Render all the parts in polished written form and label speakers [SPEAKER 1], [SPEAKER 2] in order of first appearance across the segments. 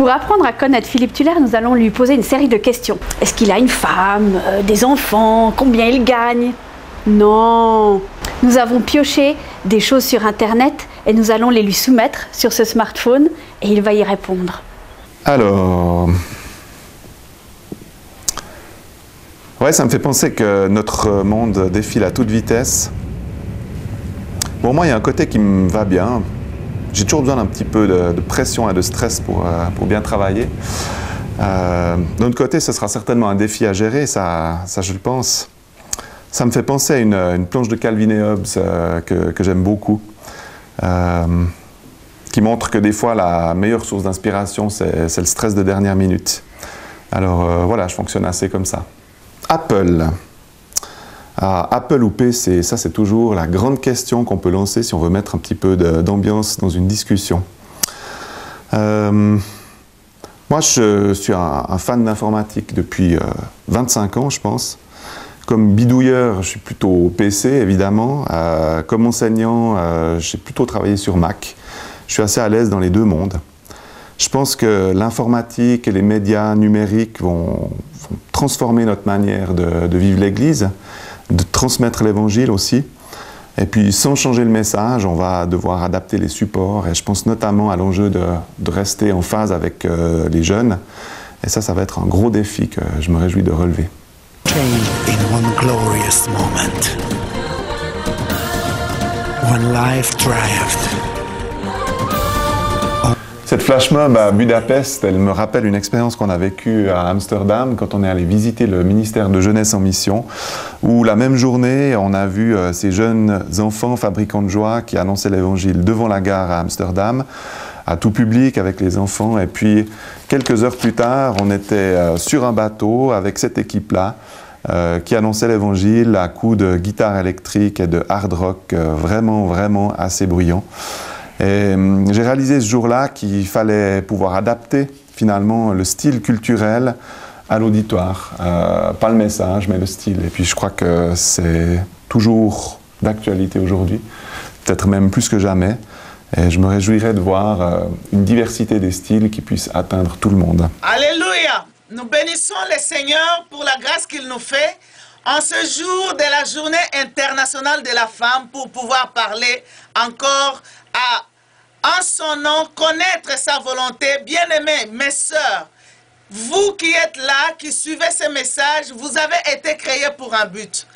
[SPEAKER 1] Pour apprendre à connaître Philippe Tuller, nous allons lui poser une série de questions. Est-ce qu'il a une femme, des enfants, combien il gagne? Non. Nous avons pioché des choses sur Internet et nous allons les lui soumettre sur ce smartphone et il va y répondre.
[SPEAKER 2] Alors... Ouais, ça me fait penser que notre monde défile à toute vitesse. Pour moi, il y a un côté qui me va bien. J'ai toujours besoin d'un petit peu de pression et de stress pour bien travailler. D'un autre côté, ce sera certainement un défi à gérer, ça je le pense. Ça me fait penser à une planche de Calvin et Hobbes que j'aime beaucoup, qui montre que des fois, la meilleure source d'inspiration, c'est le stress de dernière minute. Alors voilà, je fonctionne assez comme ça. Apple. Apple ou PC, ça c'est toujours la grande question qu'on peut lancer si on veut mettre un petit peu d'ambiance dans une discussion. Moi je suis un fan d'informatique depuis 25 ans je pense. Comme bidouilleur, je suis plutôt PC évidemment. Comme enseignant, j'ai plutôt travaillé sur Mac. Je suis assez à l'aise dans les deux mondes. Je pense que l'informatique et les médias numériques vont transformer notre manière de vivre l'Église, de transmettre l'Évangile aussi. Et puis, sans changer le message, on va devoir adapter les supports. Et je pense notamment à l'enjeu de rester en phase avec les jeunes. Et ça va être un gros défi que je me réjouis de relever.
[SPEAKER 3] In one glorious moment, when life triumphed.
[SPEAKER 2] Cette flash mob à Budapest, elle me rappelle une expérience qu'on a vécue à Amsterdam quand on est allé visiter le ministère de Jeunesse en Mission, où la même journée, on a vu ces jeunes enfants fabricants de joie qui annonçaient l'Évangile devant la gare à Amsterdam, à tout public avec les enfants. Et puis, quelques heures plus tard, on était sur un bateau avec cette équipe-là qui annonçait l'Évangile à coups de guitare électrique et de hard rock vraiment assez bruyant. Et j'ai réalisé ce jour-là qu'il fallait pouvoir adapter finalement le style culturel à l'auditoire. Pas le message, mais le style. Et puis je crois que c'est toujours d'actualité aujourd'hui, peut-être même plus que jamais. Et je me réjouirais de voir une diversité des styles qui puisse atteindre tout le monde.
[SPEAKER 4] Alléluia! Nous bénissons le Seigneur pour la grâce qu'il nous fait en ce jour de la Journée internationale de la femme pour pouvoir parler encore en son nom, connaître sa volonté. Bien-aimés, mes sœurs, vous qui êtes là, qui suivez ce message, vous avez été créés pour un but.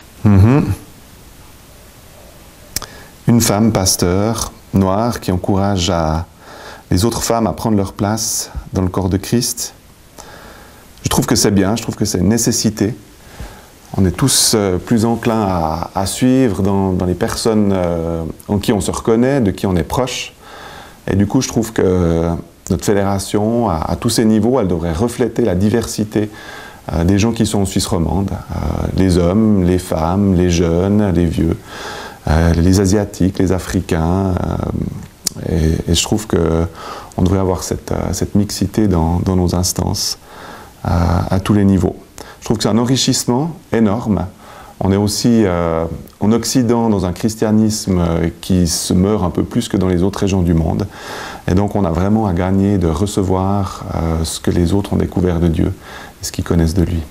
[SPEAKER 2] Une femme pasteur noire qui encourage les autres femmes à prendre leur place dans le corps de Christ. Je trouve que c'est bien, je trouve que c'est une nécessité. On est tous plus enclins à suivre dans les personnes en qui on se reconnaît, de qui on est proche. Et du coup, je trouve que notre fédération, à tous ces niveaux, elle devrait refléter la diversité des gens qui sont en Suisse romande. Les hommes, les femmes, les jeunes, les vieux, les Asiatiques, les Africains. Et je trouve qu'on devrait avoir cette mixité dans nos instances à tous les niveaux. Je trouve que c'est un enrichissement énorme. On est aussi en Occident dans un christianisme qui se meurt un peu plus que dans les autres régions du monde. Et donc on a vraiment à gagner de recevoir ce que les autres ont découvert de Dieu et ce qu'ils connaissent de lui.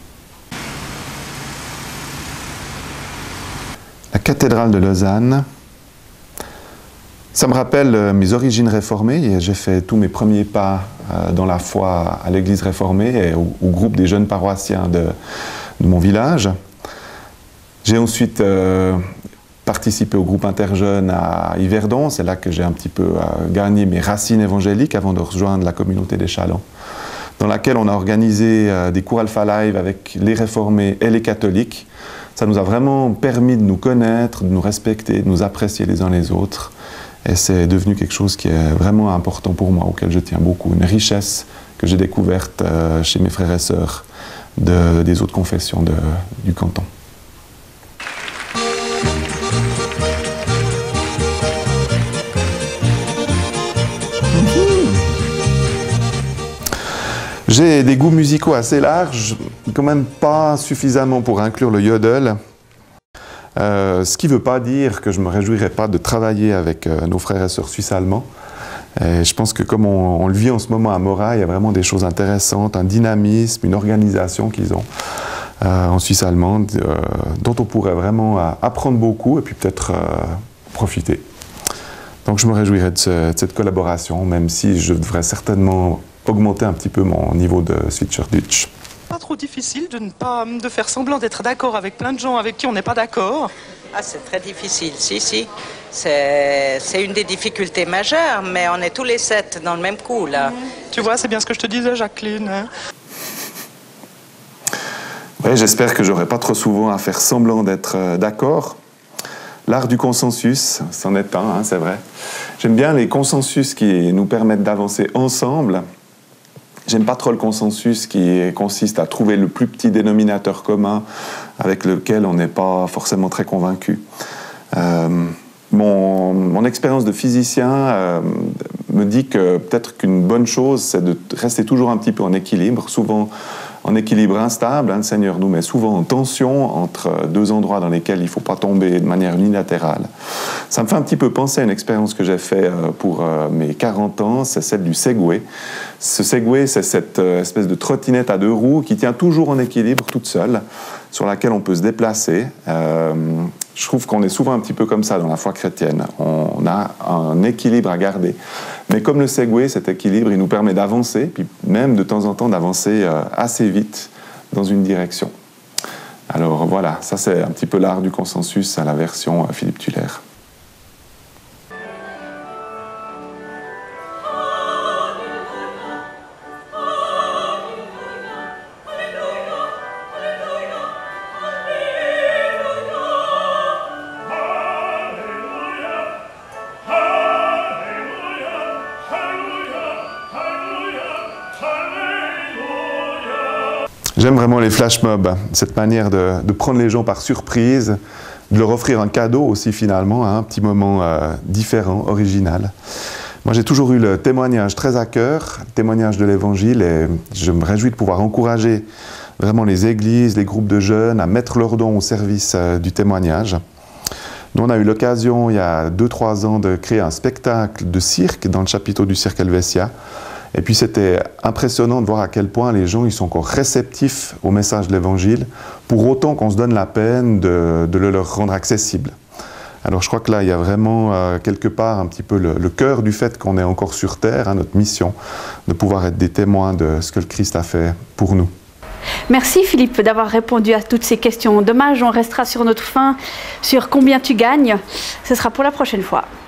[SPEAKER 2] La cathédrale de Lausanne, ça me rappelle mes origines réformées. J'ai fait tous mes premiers pas dans la foi à l'église réformée et au groupe des jeunes paroissiens de mon village. J'ai ensuite participé au groupe interjeune à Yverdon. C'est là que j'ai un petit peu gagné mes racines évangéliques avant de rejoindre la communauté des Chalands, dans laquelle on a organisé des cours Alpha Live avec les réformés et les catholiques. Ça nous a vraiment permis de nous connaître, de nous respecter, de nous apprécier les uns les autres. Et c'est devenu quelque chose qui est vraiment important pour moi, auquel je tiens beaucoup. Une richesse que j'ai découverte chez mes frères et sœurs des autres confessions du canton. J'ai des goûts musicaux assez larges, quand même pas suffisamment pour inclure le yodel. Ce qui ne veut pas dire que je ne me réjouirais pas de travailler avec nos frères et sœurs suisses allemands Et je pense que comme on le vit en ce moment à Mora, il y a vraiment des choses intéressantes, un dynamisme, une organisation qu'ils ont en Suisse allemande, dont on pourrait vraiment apprendre beaucoup et puis peut-être profiter. Donc je me réjouirais de cette collaboration, même si je devrais certainement augmenter un petit peu mon niveau de Schweizerdeutsch.
[SPEAKER 5] Pas trop difficile de faire semblant d'être d'accord avec plein de gens avec qui on n'est pas d'accord.
[SPEAKER 6] Ah, c'est très difficile, si. C'est une des difficultés majeures, mais on est tous les 7 dans le même coup, là.
[SPEAKER 5] Tu vois, c'est bien ce que je te disais, Jacqueline. Hein.
[SPEAKER 2] Oui, j'espère que j'aurai pas trop souvent à faire semblant d'être d'accord. L'art du consensus, c'en est un, hein, c'est vrai. J'aime bien les consensus qui nous permettent d'avancer ensemble. J'aime pas trop le consensus qui consiste à trouver le plus petit dénominateur commun avec lequel on n'est pas forcément très convaincu. Mon expérience de physicien me dit que peut-être qu'une bonne chose, c'est de rester toujours un petit peu en équilibre, souvent en équilibre instable. Hein, le Seigneur nous met souvent en tension entre deux endroits dans lesquels il ne faut pas tomber de manière unilatérale. Ça me fait un petit peu penser à une expérience que j'ai faite pour mes 40 ans, c'est celle du Segway. Ce Segway, c'est cette espèce de trottinette à 2 roues qui tient toujours en équilibre toute seule, sur laquelle on peut se déplacer. Je trouve qu'on est souvent un petit peu comme ça dans la foi chrétienne. On a un équilibre à garder. Mais comme le Segway, cet équilibre, il nous permet d'avancer, puis même de temps en temps d'avancer assez vite dans une direction. Alors voilà, ça c'est un petit peu l'art du consensus à la version Philippe Tuller. J'aime vraiment les flash mobs, cette manière de prendre les gens par surprise, de leur offrir un cadeau aussi finalement, hein, un petit moment différent, original. Moi j'ai toujours eu le témoignage très à cœur, le témoignage de l'Évangile, et je me réjouis de pouvoir encourager vraiment les églises, les groupes de jeunes à mettre leurs dons au service du témoignage. Nous on a eu l'occasion il y a 2-3 ans de créer un spectacle de cirque dans le chapiteau du cirque Helvetia. Et puis c'était impressionnant de voir à quel point les gens ils sont encore réceptifs au message de l'Évangile, pour autant qu'on se donne la peine de le leur rendre accessible. Alors je crois que là, il y a vraiment quelque part un petit peu le cœur du fait qu'on est encore sur Terre, hein, notre mission, de pouvoir être des témoins de ce que le Christ a fait pour nous.
[SPEAKER 1] Merci Philippe d'avoir répondu à toutes ces questions. Dommage, on restera sur notre fin, sur combien tu gagnes. Ce sera pour la prochaine fois.